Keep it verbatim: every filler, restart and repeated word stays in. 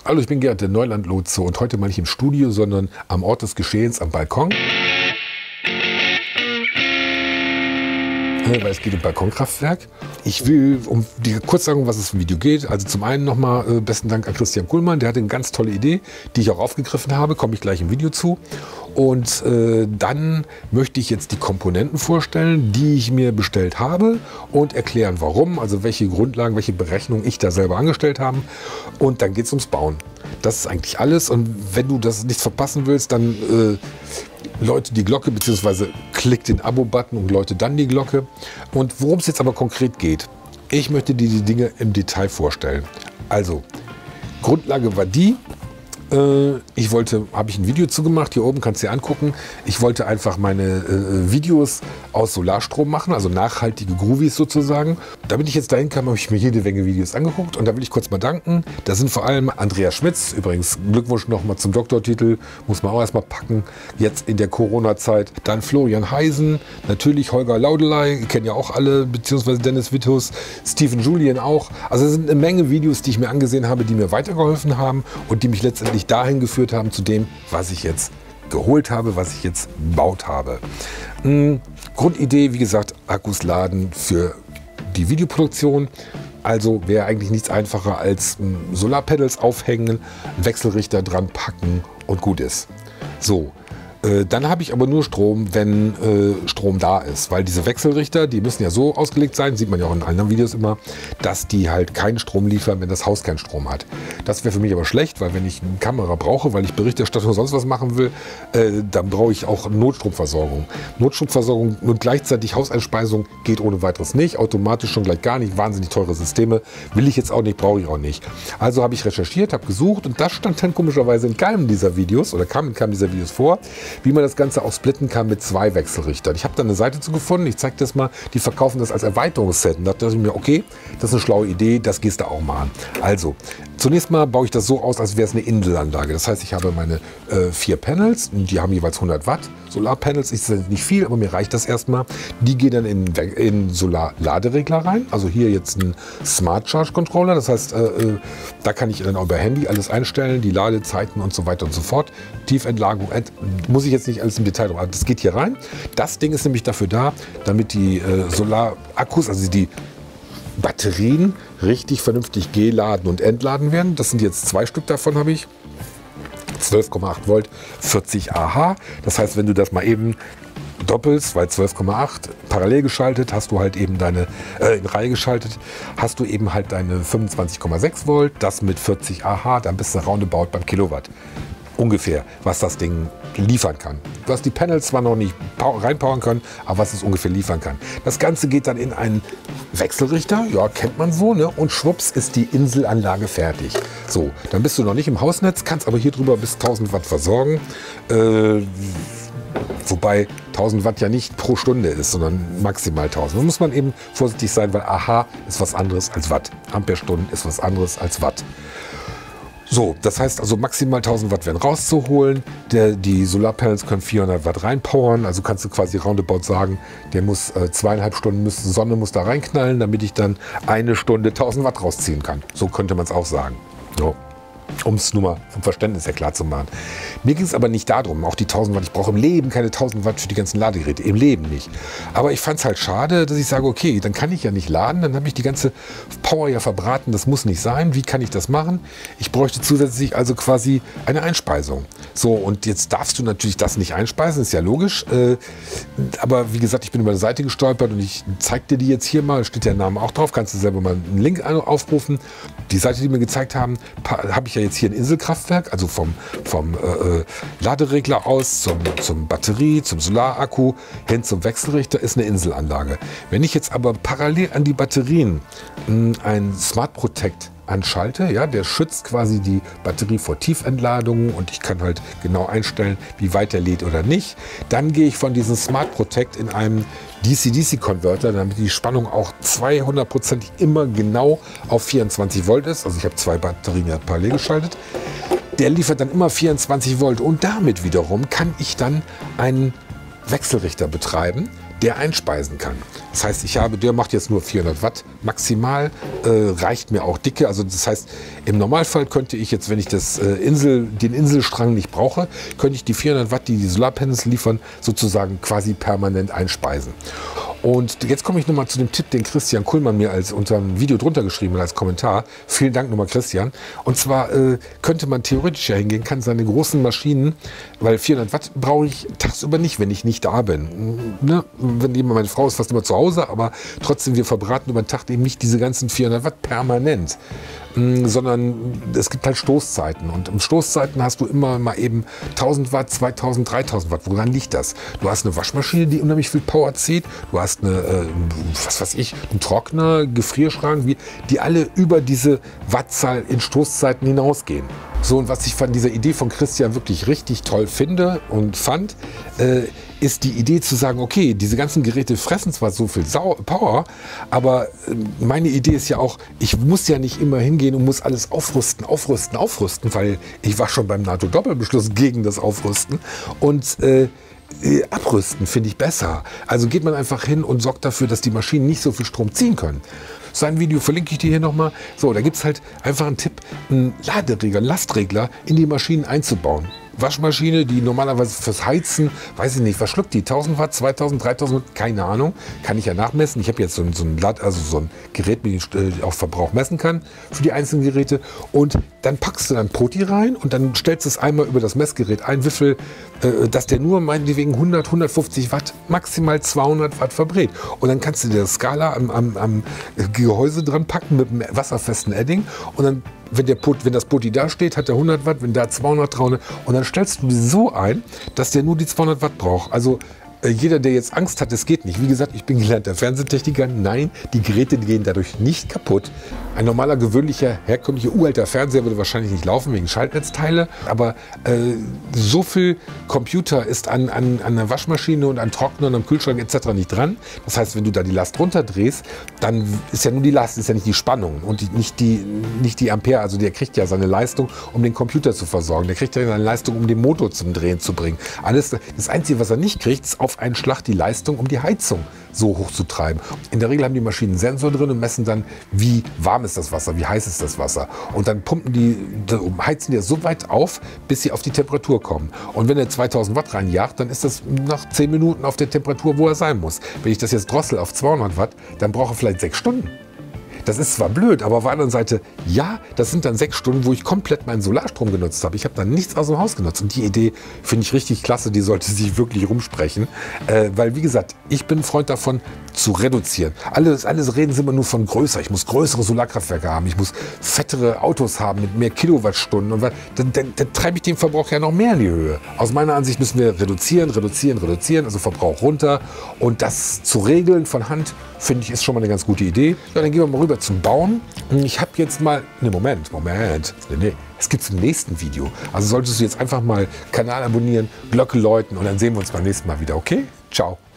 Hallo, ich bin Gerd, der Neuland-Lotse und heute mal nicht im Studio, sondern am Ort des Geschehens am Balkon. Weil es geht um Balkonkraftwerk. Ich will um dir kurz sagen, um was es im Video geht. Also zum einen nochmal äh, besten Dank an Christian Kuhlmann, der hatte eine ganz tolle Idee, die ich auch aufgegriffen habe, komme ich gleich im Video zu. Und äh, dann möchte ich jetzt die Komponenten vorstellen, die ich mir bestellt habe und erklären, warum, also welche Grundlagen, welche Berechnungen ich da selber angestellt habe. Und dann geht es ums Bauen. Das ist eigentlich alles. Und wenn du das nicht verpassen willst, dann äh, läute die Glocke, beziehungsweise klick den Abo-Button und läute dann die Glocke. Und worum es jetzt aber konkret geht, ich möchte dir die Dinge im Detail vorstellen. Also, Grundlage war die, ich wollte, habe ich ein Video zu gemacht, hier oben kannst du dir angucken. Ich wollte einfach meine äh, Videos aus Solarstrom machen, also nachhaltige Groovies sozusagen. Damit ich jetzt dahin kam, habe ich mir jede Menge Videos angeguckt und da will ich kurz mal danken. Da sind vor allem Andreas Schmitz, übrigens Glückwunsch nochmal zum Doktortitel, muss man auch erstmal packen, jetzt in der Corona-Zeit. Dann Florian Heisen, natürlich Holger Laudeley, kennen ja auch alle, beziehungsweise Dennis Witthus, Steven Julien auch. Also es sind eine Menge Videos, die ich mir angesehen habe, die mir weitergeholfen haben und die mich letztendlich dahin geführt haben zu dem, was ich jetzt geholt habe, was ich jetzt gebaut habe. Hm, Grundidee, wie gesagt, Akkus laden für die Videoproduktion. Also wäre eigentlich nichts einfacher als hm, Solarpanels aufhängen, einen Wechselrichter dran packen und gut ist. So. Dann habe ich aber nur Strom, wenn äh, Strom da ist, weil diese Wechselrichter, die müssen ja so ausgelegt sein, sieht man ja auch in anderen Videos immer, dass die halt keinen Strom liefern, wenn das Haus keinen Strom hat. Das wäre für mich aber schlecht, weil wenn ich eine Kamera brauche, weil ich Berichterstattung sonst was machen will, äh, dann brauche ich auch Notstromversorgung. Notstromversorgung und gleichzeitig Hauseinspeisung geht ohne weiteres nicht, automatisch schon gleich gar nicht, wahnsinnig teure Systeme, will ich jetzt auch nicht, brauche ich auch nicht. Also habe ich recherchiert, habe gesucht und das stand dann komischerweise in keinem dieser Videos oder kam in keinem dieser Videos vor, wie man das Ganze auch splitten kann mit zwei Wechselrichtern. Ich habe da eine Seite zu gefunden, ich zeige das mal, die verkaufen das als Erweiterungsset. Und da dachte ich mir, okay, das ist eine schlaue Idee, das gehst du auch mal an. Also, zunächst mal baue ich das so aus, als wäre es eine Inselanlage. Das heißt, ich habe meine äh, vier Panels, die haben jeweils hundert Watt. Solarpanels ist nicht viel, aber mir reicht das erstmal. Die gehen dann in, in Solar-Laderegler rein. Also hier jetzt ein Smart Charge Controller. Das heißt, äh, da kann ich dann auch über Handy alles einstellen, die Ladezeiten und so weiter und so fort. Tiefentlagerung, muss ich jetzt nicht alles im Detail drauf. Das geht hier rein. Das Ding ist nämlich dafür da, damit die äh, Solarakkus, also die Batterien, richtig vernünftig geladen und entladen werden. Das sind jetzt zwei Stück davon, habe ich. zwölf Komma acht Volt, vierzig Aha. Das heißt, wenn du das mal eben doppelst, weil zwölf Komma acht parallel geschaltet, hast du halt eben deine, äh, in Reihe geschaltet, hast du eben halt deine fünfundzwanzig Komma sechs Volt, das mit vierzig Aha, dann bist du roundabout beim Kilowatt. Ungefähr, was das Ding liefern kann. Du hast die Panels zwar noch nicht reinpowern können, aber was es ungefähr liefern kann. Das Ganze geht dann in einen Wechselrichter, ja, kennt man so, ne? Und schwupps ist die Inselanlage fertig. So, dann bist du noch nicht im Hausnetz, kannst aber hier drüber bis tausend Watt versorgen. Äh, wobei tausend Watt ja nicht pro Stunde ist, sondern maximal tausend. Da muss man eben vorsichtig sein, weil Aha ist was anderes als Watt. Amperestunden ist was anderes als Watt. So, das heißt also maximal tausend Watt werden rauszuholen. Der, die Solarpanels können vierhundert Watt reinpowern. Also kannst du quasi roundabout sagen, der muss äh, zweieinhalb Stunden müssen, Sonne muss da reinknallen, damit ich dann eine Stunde tausend Watt rausziehen kann. So könnte man es auch sagen. So. Um es nur mal vom Verständnis her klar zu machen. Mir ging es aber nicht darum, auch die tausend Watt, ich brauche im Leben keine tausend Watt für die ganzen Ladegeräte, im Leben nicht. Aber ich fand es halt schade, dass ich sage, okay, dann kann ich ja nicht laden, dann habe ich die ganze Power ja verbraten, das muss nicht sein. Wie kann ich das machen? Ich bräuchte zusätzlich also quasi eine Einspeisung. So, und jetzt darfst du natürlich das nicht einspeisen, ist ja logisch. Äh, aber wie gesagt, ich bin über eine Seite gestolpert und ich zeige dir die jetzt hier mal, steht der Name auch drauf, kannst du selber mal einen Link aufrufen. Die Seite, die mir gezeigt haben, habe ich ja jetzt hier ein Inselkraftwerk, also vom, vom äh, Laderegler aus zum, zum Batterie, zum Solarakku hin zum Wechselrichter ist eine Inselanlage. Wenn ich jetzt aber parallel an die Batterien mh, ein Smart Protect anschalte, ja, der schützt quasi die Batterie vor Tiefentladungen und ich kann halt genau einstellen, wie weit er lädt oder nicht. Dann gehe ich von diesem Smart Protect in einem D C D C-Converter, damit die Spannung auch zweihundert Prozent immer genau auf vierundzwanzig Volt ist. Also ich habe zwei Batterien ja parallel geschaltet. Der liefert dann immer vierundzwanzig Volt und damit wiederum kann ich dann einen Wechselrichter betreiben, der einspeisen kann. Das heißt, ich habe, der macht jetzt nur vierhundert Watt maximal, äh, reicht mir auch dicke. Also das heißt, im Normalfall könnte ich jetzt, wenn ich das, äh, Insel, den Inselstrang nicht brauche, könnte ich die vierhundert Watt, die die Solarpanels liefern, sozusagen quasi permanent einspeisen. Und jetzt komme ich nochmal zu dem Tipp, den Christian Kullmann mir als unter einem Video drunter geschrieben hat als Kommentar. Vielen Dank nochmal, Christian. Und zwar äh, könnte man theoretisch ja hingehen, kann seine großen Maschinen, weil vierhundert Watt brauche ich tagsüber nicht, wenn ich nicht da bin. Ne? Wenn jemand, meine Frau ist fast immer zu Hause, aber trotzdem, wir verbraten über den Tag eben nicht diese ganzen vierhundert Watt permanent. Sondern es gibt halt Stoßzeiten und im Stoßzeiten hast du immer mal eben tausend Watt, zweitausend, dreitausend Watt. Woran liegt das? Du hast eine Waschmaschine, die unheimlich viel Power zieht, du hast eine, äh, was weiß ich, einen Trockner, Gefrierschrank, wie, die alle über diese Wattzahl in Stoßzeiten hinausgehen. So, und was ich von dieser Idee von Christian wirklich richtig toll finde und fand, äh, ist die Idee zu sagen, okay, diese ganzen Geräte fressen zwar so viel Sau Power, aber äh, meine Idee ist ja auch, ich muss ja nicht immer hingehen und muss alles aufrüsten, aufrüsten, aufrüsten, weil ich war schon beim NATO-Doppelbeschluss gegen das Aufrüsten und äh, Äh, abrüsten finde ich besser. Also geht man einfach hin und sorgt dafür, dass die Maschinen nicht so viel Strom ziehen können. Sein Video verlinke ich dir hier nochmal. So, da gibt es halt einfach einen Tipp, einen Laderegler, einen Lastregler in die Maschinen einzubauen. Waschmaschine, die normalerweise fürs Heizen, weiß ich nicht, was schluckt die? tausend Watt, zweitausend, dreitausend Watt? Keine Ahnung. Kann ich ja nachmessen. Ich habe jetzt so ein, so ein, also so ein Gerät, mit dem ich auch Verbrauch messen kann für die einzelnen Geräte. Und dann packst du dann Poti rein und dann stellst du es einmal über das Messgerät ein, wie viel, äh, dass der nur meinetwegen hundert, hundertfünfzig Watt, maximal zweihundert Watt verbrät. Und dann kannst du dir das Skala am, am, am Gehäuse dran packen mit einem wasserfesten Edding und dann Wenn, der Pot, wenn das Poti da steht, hat er hundert Watt, wenn da zweihundert, dreihundert und dann stellst du die so ein, dass der nur die zweihundert Watt braucht. Also äh, jeder, der jetzt Angst hat, es geht nicht. Wie gesagt, ich bin gelernter Fernsehtechniker. Nein, die Geräte gehen dadurch nicht kaputt. Ein normaler, gewöhnlicher, herkömmlicher, uralter Fernseher würde wahrscheinlich nicht laufen wegen Schaltnetzteile. Aber äh, so viel Computer ist an, an, an einer Waschmaschine und an Trocknern, am Kühlschrank et cetera nicht dran. Das heißt, wenn du da die Last runterdrehst, dann ist ja nur die Last, ist ja nicht die Spannung und die, nicht, die, nicht die Ampere. Also der kriegt ja seine Leistung, um den Computer zu versorgen. Der kriegt ja seine Leistung, um den Motor zum Drehen zu bringen. Alles, das Einzige, was er nicht kriegt, ist auf einen Schlag die Leistung, um die Heizung so hoch zu treiben. In der Regel haben die Maschinen einen Sensor drin und messen dann, wie warm ist das Wasser, wie heiß ist das Wasser. Und dann pumpen die, heizen die das so weit auf, bis sie auf die Temperatur kommen. Und wenn er zweitausend Watt reinjagt, dann ist das nach zehn Minuten auf der Temperatur, wo er sein muss. Wenn ich das jetzt drossel auf zweihundert Watt, dann brauche ich vielleicht sechs Stunden. Das ist zwar blöd, aber auf der anderen Seite, ja, das sind dann sechs Stunden, wo ich komplett meinen Solarstrom genutzt habe. Ich habe dann nichts aus dem Haus genutzt. Und die Idee finde ich richtig klasse, die sollte sich wirklich rumsprechen. Äh, weil, wie gesagt, ich bin ein Freund davon, zu reduzieren. Alles, alles reden sie immer nur von größer. Ich muss größere Solarkraftwerke haben. Ich muss fettere Autos haben mit mehr Kilowattstunden. Und dann, dann, dann treibe ich den Verbrauch ja noch mehr in die Höhe. Aus meiner Ansicht müssen wir reduzieren, reduzieren, reduzieren, also Verbrauch runter. Und das zu regeln von Hand, finde ich, ist schon mal eine ganz gute Idee. Ja, dann gehen wir mal rüber zum Bauen. Ich habe jetzt mal, ne Moment, Moment, nee, nee, es gibt im nächsten Video. Also solltest du jetzt einfach mal Kanal abonnieren, Glocke läuten und dann sehen wir uns beim nächsten Mal wieder, okay? Ciao.